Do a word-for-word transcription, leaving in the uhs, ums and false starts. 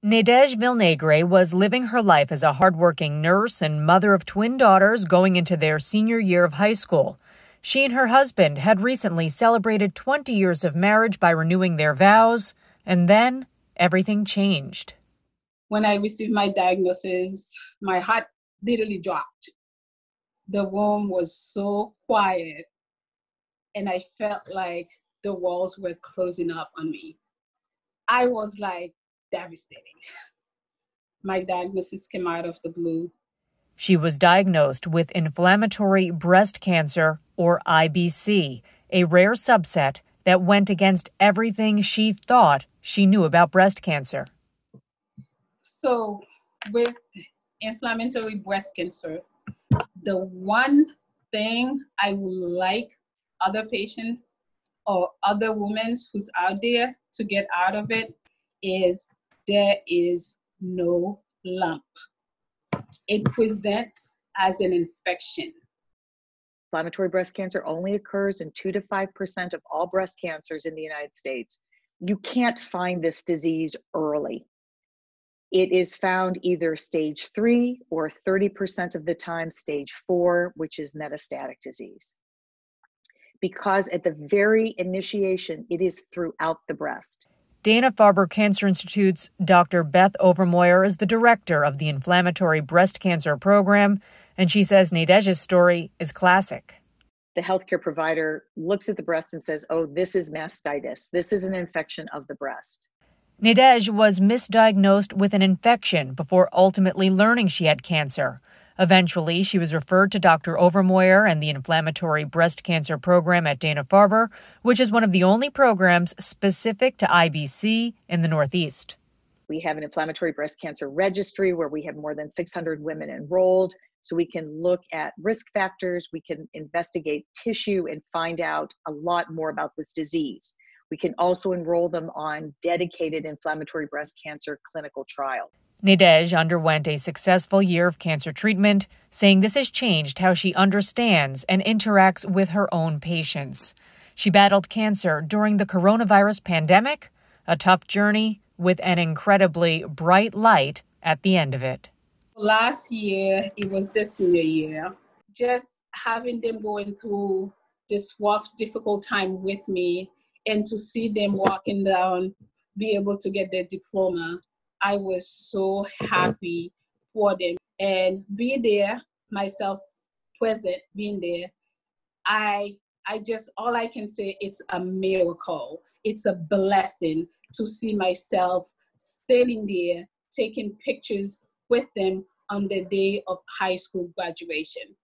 Nadege Vilnaigre was living her life as a hardworking nurse and mother of twin daughters going into their senior year of high school. She and her husband had recently celebrated twenty years of marriage by renewing their vows, and then everything changed. When I received my diagnosis, my heart literally dropped. The room was so quiet, and I felt like the walls were closing up on me. I was like devastating. My diagnosis came out of the blue. She was diagnosed with inflammatory breast cancer, or I B C, a rare subset that went against everything she thought she knew about breast cancer. So with inflammatory breast cancer, the one thing I would like other patients or other women who's out there to get out of it is there is no lump. It presents as an infection. Inflammatory breast cancer only occurs in two to five percent of all breast cancers in the United States. You can't find this disease early. It is found either stage three or thirty percent of the time stage four, which is metastatic disease. Because at the very initiation, it is throughout the breast. Dana-Farber Cancer Institute's Doctor Beth Overmoyer is the director of the Inflammatory Breast Cancer Program, and she says Nadege's story is classic. The healthcare provider looks at the breast and says, oh, this is mastitis. This is an infection of the breast. Nadege was misdiagnosed with an infection before ultimately learning she had cancer. Eventually, she was referred to Doctor Overmoyer and the Inflammatory Breast Cancer Program at Dana-Farber, which is one of the only programs specific to I B C in the Northeast. We have an inflammatory breast cancer registry where we have more than six hundred women enrolled, so we can look at risk factors, we can investigate tissue and find out a lot more about this disease. We can also enroll them on dedicated inflammatory breast cancer clinical trials. Nadege underwent a successful year of cancer treatment, saying this has changed how she understands and interacts with her own patients. She battled cancer during the coronavirus pandemic, a tough journey with an incredibly bright light at the end of it. Last year, it was the senior year. Just having them going through this rough, difficult time with me and to see them walking down, be able to get their diploma, I was so happy for them. And be there, myself present, being there, I I just, all I can say, it's a miracle. It's a blessing to see myself standing there, taking pictures with them on the day of high school graduation.